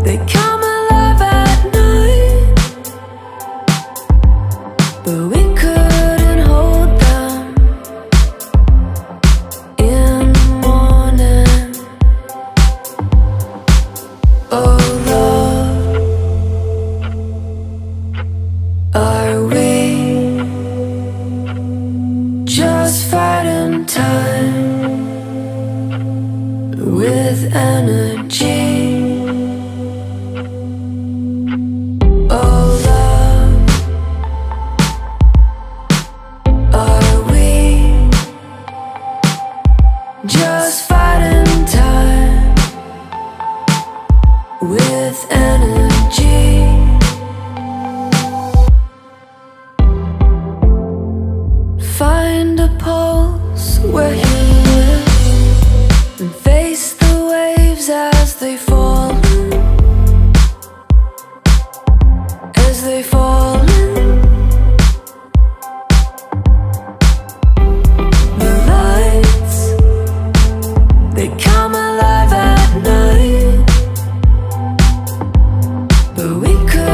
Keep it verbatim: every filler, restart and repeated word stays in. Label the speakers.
Speaker 1: They come alive at night, but we couldn't hold them in the morning. Oh love, are we just fighting time with energy? Oh love, are we just fighting time with energy? Find a pulse where you live and face the waves as they fall, as they fall in. The lights, they come alive at night, but we could